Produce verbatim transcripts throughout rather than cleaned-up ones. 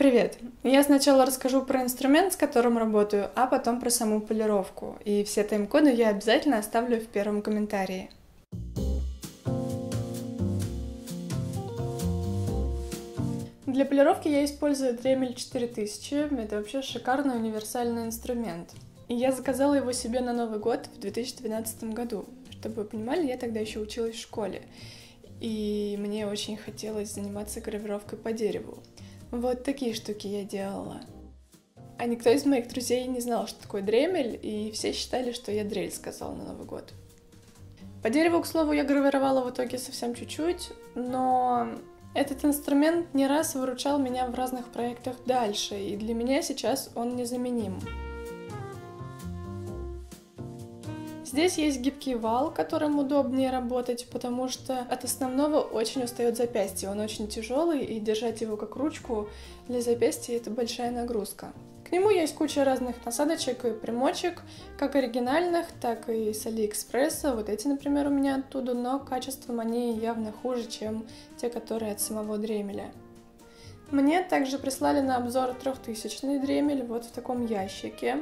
Привет! Я сначала расскажу про инструмент, с которым работаю, а потом про саму полировку. И все тайм-коды я обязательно оставлю в первом комментарии. Для полировки я использую Dremel четыре тысячи. Это вообще шикарный универсальный инструмент. И я заказала его себе на Новый год в две тысячи двенадцатом году. Чтобы вы понимали, я тогда еще училась в школе. И мне очень хотелось заниматься гравировкой по дереву. Вот такие штуки я делала. А никто из моих друзей не знал, что такое Dremel, и все считали, что я дрель сказала на Новый год. По дереву, к слову, я гравировала в итоге совсем чуть-чуть, но этот инструмент не раз выручал меня в разных проектах дальше, и для меня сейчас он незаменим. Здесь есть гибкий вал, которым удобнее работать, потому что от основного очень устает запястье. Он очень тяжелый, и держать его как ручку для запястья — это большая нагрузка. К нему есть куча разных насадочек и примочек, как оригинальных, так и с Алиэкспресса. Вот эти, например, у меня оттуда, но качеством они явно хуже, чем те, которые от самого Дремеля. Мне также прислали на обзор трехтысячный Дремель вот в таком ящике.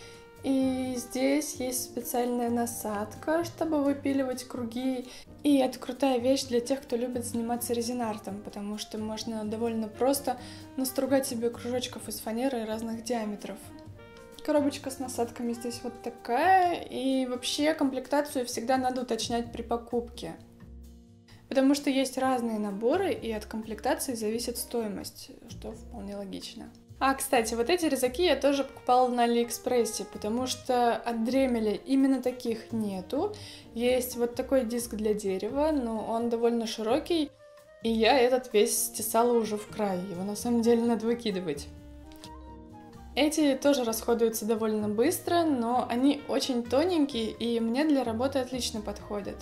И здесь есть специальная насадка, чтобы выпиливать круги. И это крутая вещь для тех, кто любит заниматься резинартом, потому что можно довольно просто настругать себе кружочков из фанеры разных диаметров. Коробочка с насадками здесь вот такая. И вообще комплектацию всегда надо уточнять при покупке. Потому что есть разные наборы, и от комплектации зависит стоимость, что вполне логично. А, кстати, вот эти резаки я тоже покупала на Алиэкспрессе, потому что от Дремеля именно таких нету. Есть вот такой диск для дерева, но он довольно широкий, и я этот весь стесала уже в край. Его на самом деле надо выкидывать. Эти тоже расходуются довольно быстро, но они очень тоненькие, и мне для работы отлично подходят.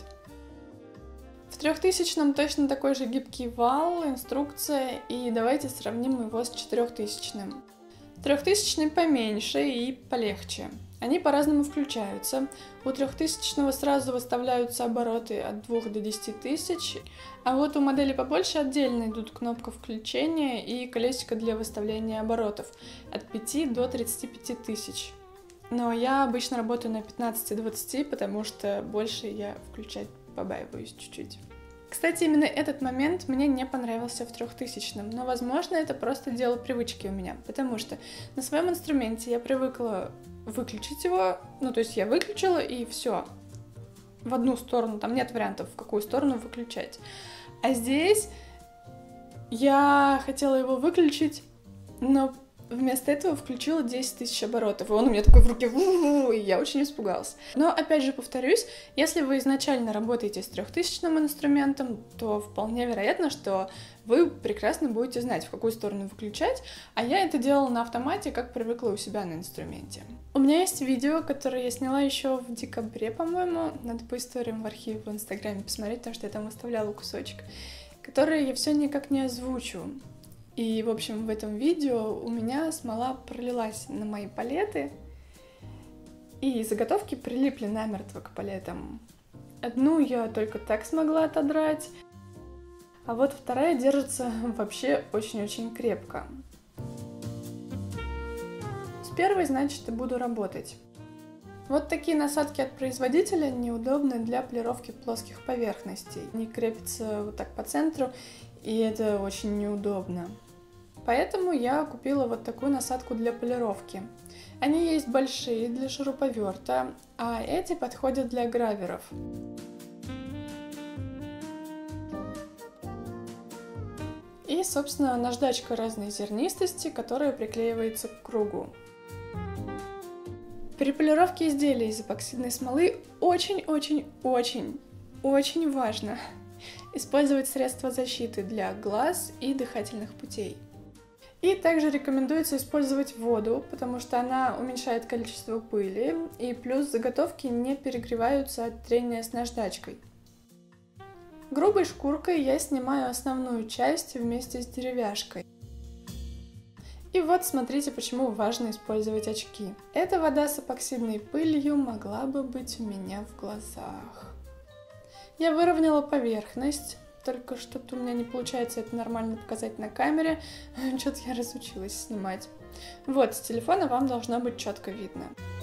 В трехтысячном точно такой же гибкий вал, инструкция, и давайте сравним его с четырехтысячным. Трехтысячный поменьше и полегче. Они по-разному включаются. У трехтысячного сразу выставляются обороты от двух до десяти тысяч, а вот у модели побольше отдельно идут кнопка включения и колесико для выставления оборотов от пяти до тридцати пяти тысяч. Но я обычно работаю на пятнадцати-двадцати, потому что больше я включать побаиваюсь чуть-чуть. Кстати, именно этот момент мне не понравился в трехтысячном, но, возможно, это просто дело привычки у меня, потому что на своем инструменте я привыкла выключить его, ну, то есть я выключила и все, в одну сторону, там нет вариантов, в какую сторону выключать. А здесь я хотела его выключить, но вместо этого включила десять тысяч оборотов, и он у меня такой в руке, у-у-у, и я очень испугалась. Но опять же повторюсь, если вы изначально работаете с трехтысячным инструментом, то вполне вероятно, что вы прекрасно будете знать, в какую сторону выключать, а я это делала на автомате, как привыкла у себя на инструменте. У меня есть видео, которое я сняла еще в декабре, по-моему, надо по историям в архиве в Инстаграме посмотреть, потому что я там оставляла кусочек, который я все никак не озвучу. И, в общем, в этом видео у меня смола пролилась на мои палеты, и заготовки прилипли намертво к палетам. Одну я только так смогла отодрать, а вот вторая держится вообще очень-очень крепко. С первой, значит, и буду работать. Вот такие насадки от производителя неудобны для полировки плоских поверхностей. Они крепятся вот так по центру, и это очень неудобно. Поэтому я купила вот такую насадку для полировки. Они есть большие для шуруповерта, а эти подходят для граверов. И, собственно, наждачка разной зернистости, которая приклеивается к кругу. При полировке изделий из эпоксидной смолы очень-очень-очень-очень важно использовать средства защиты для глаз и дыхательных путей. И также рекомендуется использовать воду, потому что она уменьшает количество пыли, и плюс заготовки не перегреваются от трения с наждачкой. Грубой шкуркой я снимаю основную часть вместе с деревяшкой. И вот смотрите, почему важно использовать очки. Эта вода с эпоксидной пылью могла бы быть у меня в глазах. Я выровняла поверхность, только что-то у меня не получается это нормально показать на камере. Что-то я разучилась снимать. Вот, с телефона вам должно быть четко видно.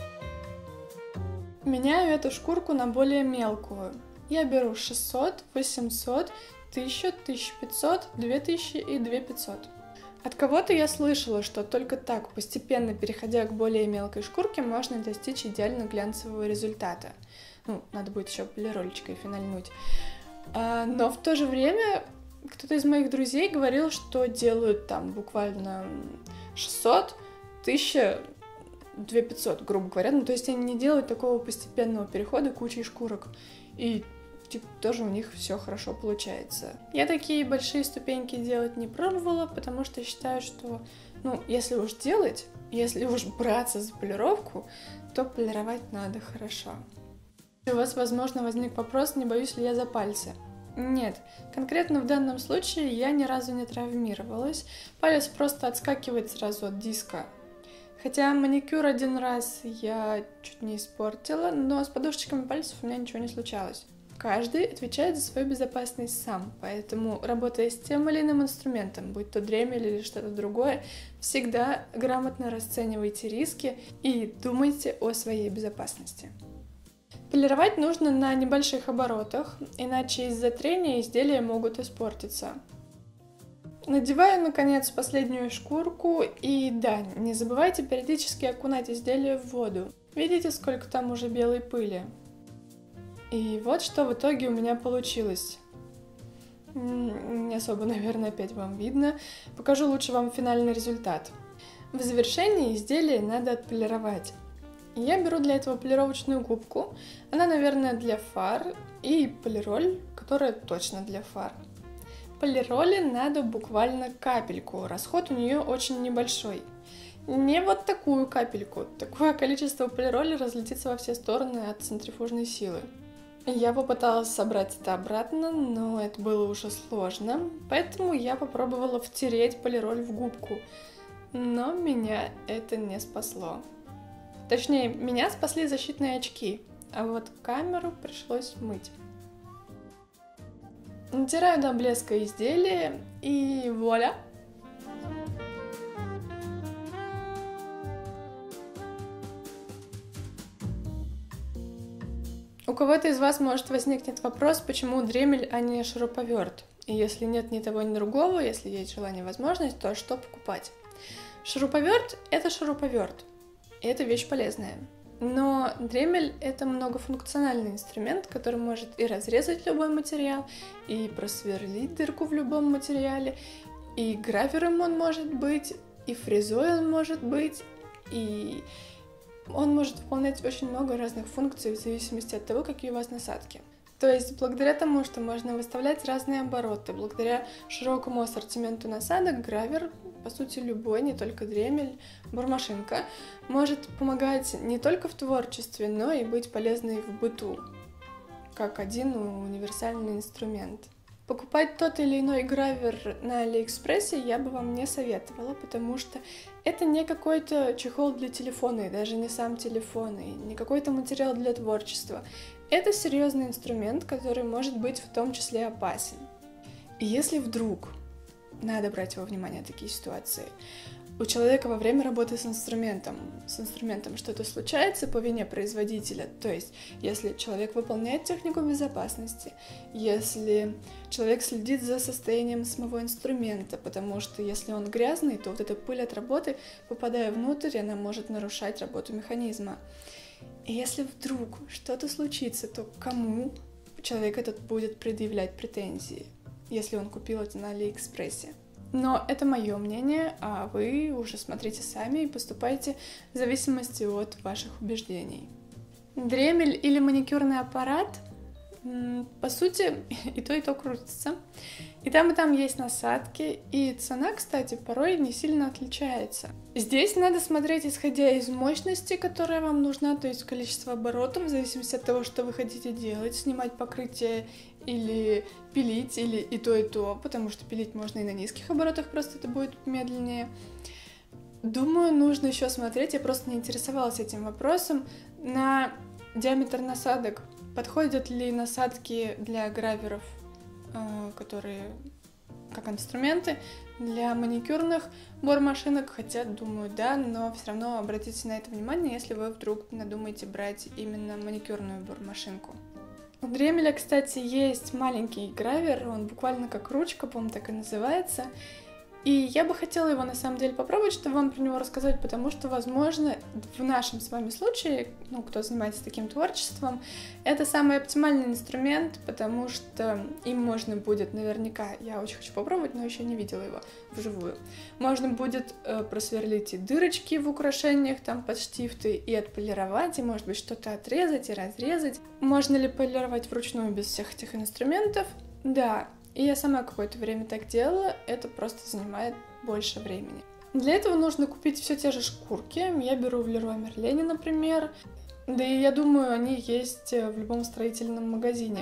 Меняю эту шкурку на более мелкую. Я беру шестьсот, восемьсот, тысяча, тысяча пятьсот, две тысячи и две тысячи пятьсот. От кого-то я слышала, что только так, постепенно переходя к более мелкой шкурке, можно достичь идеально глянцевого результата. Ну, надо будет еще полиролечкой финальнуть. А, но в то же время кто-то из моих друзей говорил, что делают там буквально шестьсот, тысяча, две тысячи пятьсот, грубо говоря. Ну, то есть они не делают такого постепенного перехода кучей шкурок. И типа, тоже у них все хорошо получается. Я такие большие ступеньки делать не пробовала, потому что считаю, что, ну, если уж делать, если уж браться за полировку, то полировать надо хорошо. У вас, возможно, возник вопрос, не боюсь ли я за пальцы. Нет, конкретно в данном случае я ни разу не травмировалась, палец просто отскакивает сразу от диска. Хотя маникюр один раз я чуть не испортила, но с подушечками пальцев у меня ничего не случалось. Каждый отвечает за свою безопасность сам, поэтому, работая с тем или иным инструментом, будь то дремель или что-то другое, всегда грамотно расценивайте риски и думайте о своей безопасности. Полировать нужно на небольших оборотах, иначе из-за трения изделия могут испортиться. Надеваю, наконец, последнюю шкурку, и да, не забывайте периодически окунать изделие в воду. Видите, сколько там уже белой пыли? И вот что в итоге у меня получилось. Не особо, наверное, опять вам видно. Покажу лучше вам финальный результат. В завершении изделие надо отполировать. Я беру для этого полировочную губку. Она, наверное, для фар. И полироль, которая точно для фар. Полироли надо буквально капельку. Расход у нее очень небольшой. Не вот такую капельку. Такое количество полироли разлетится во все стороны от центрифужной силы. Я попыталась собрать это обратно, но это было уже сложно, поэтому я попробовала втереть полироль в губку, но меня это не спасло. Точнее, меня спасли защитные очки, а вот камеру пришлось мыть. Натираю до блеска изделие и вуаля! У кого-то из вас может возникнуть вопрос, почему дремель, а не шуруповерт. И если нет ни того, ни другого, если есть желание и возможность, то что покупать? Шуруповерт — это шуруповерт, и это вещь полезная. Но дремель — это многофункциональный инструмент, который может и разрезать любой материал, и просверлить дырку в любом материале, и гравером он может быть, и фрезой он может быть, и он может выполнять очень много разных функций в зависимости от того, какие у вас насадки. То есть, благодаря тому, что можно выставлять разные обороты, благодаря широкому ассортименту насадок, гравер, по сути, любой, не только дремель, бормашинка, может помогать не только в творчестве, но и быть полезной в быту, как один универсальный инструмент. Покупать тот или иной гравер на Алиэкспрессе я бы вам не советовала, потому что это не какой-то чехол для телефона, и даже не сам телефон, и не какой-то материал для творчества. Это серьезный инструмент, который может быть в том числе опасен. И если вдруг, надо брать во внимание такие ситуации, у человека во время работы с инструментом, с инструментом что-то случается по вине производителя, то есть если человек выполняет технику безопасности, если человек следит за состоянием самого инструмента, потому что если он грязный, то вот эта пыль от работы, попадая внутрь, она может нарушать работу механизма. И если вдруг что-то случится, то кому человек этот будет предъявлять претензии, если он купил это на Алиэкспрессе? Но это мое мнение, а вы уже смотрите сами и поступайте в зависимости от ваших убеждений. Дремель или маникюрный аппарат, по сути, и то, и то крутится. И там, и там есть насадки, и цена, кстати, порой не сильно отличается. Здесь надо смотреть, исходя из мощности, которая вам нужна, то есть количество оборотов, в зависимости от того, что вы хотите делать, снимать покрытие или пилить, или и то, и то, потому что пилить можно и на низких оборотах, просто это будет медленнее. Думаю, нужно еще смотреть, я просто не интересовалась этим вопросом, на диаметр насадок. Подходят ли насадки для граверов которые как инструменты для маникюрных бормашинок, хотя, думаю, да, но все равно обратите на это внимание, если вы вдруг надумаете брать именно маникюрную бормашинку. У Дремеля, кстати, есть маленький гравер, он буквально как ручка, по-моему, так и называется. И я бы хотела его на самом деле попробовать, чтобы вам про него рассказать, потому что, возможно, в нашем с вами случае, ну, кто занимается таким творчеством, это самый оптимальный инструмент, потому что им можно будет наверняка, я очень хочу попробовать, но еще не видела его вживую, можно будет э, просверлить и дырочки в украшениях, там, под штифты, и отполировать, и, может быть, что-то отрезать и разрезать. Можно ли полировать вручную без всех этих инструментов? Да. И я сама какое-то время так делала, это просто занимает больше времени. Для этого нужно купить все те же шкурки, я беру в Леруа Мерлене, например, да и я думаю, они есть в любом строительном магазине.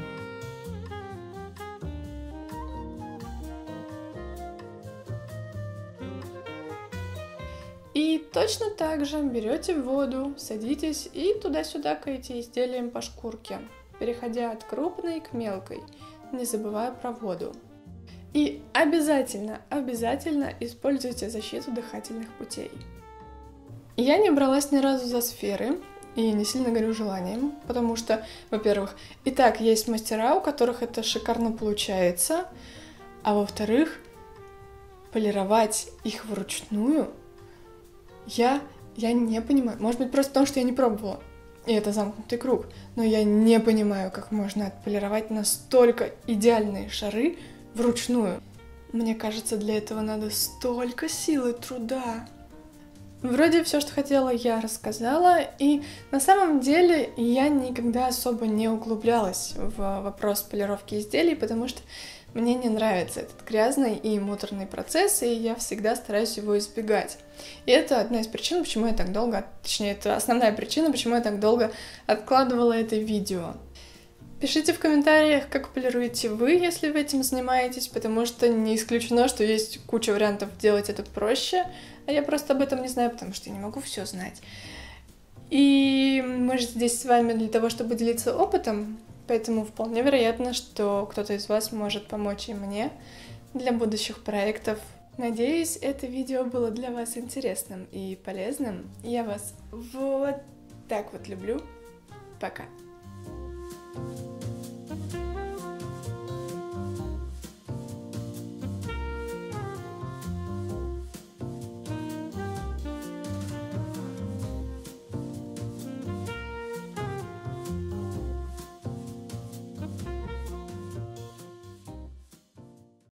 И точно так же берете воду, садитесь и туда-сюда каете изделием по шкурке, переходя от крупной к мелкой, не забывая про воду. И обязательно, обязательно используйте защиту дыхательных путей. Я не бралась ни разу за сферы и не сильно горю желанием, потому что, во-первых, и так есть мастера, у которых это шикарно получается, а во-вторых, полировать их вручную я, я не понимаю. Может быть, просто потому, что я не пробовала. И это замкнутый круг. Но я не понимаю, как можно отполировать настолько идеальные шары вручную. Мне кажется, для этого надо столько сил и труда. Вроде все, что хотела, я рассказала. И на самом деле я никогда особо не углублялась в вопрос полировки изделий, потому что мне не нравится этот грязный и муторный процесс, и я всегда стараюсь его избегать. И это одна из причин, почему я так долго, точнее, это основная причина, почему я так долго откладывала это видео. Пишите в комментариях, как полируете вы, если вы этим занимаетесь, потому что не исключено, что есть куча вариантов делать это проще, а я просто об этом не знаю, потому что я не могу все знать. И мы же здесь с вами для того, чтобы делиться опытом, поэтому вполне вероятно, что кто-то из вас может помочь и мне для будущих проектов. Надеюсь, это видео было для вас интересным и полезным. Я вас вот так вот люблю. Пока.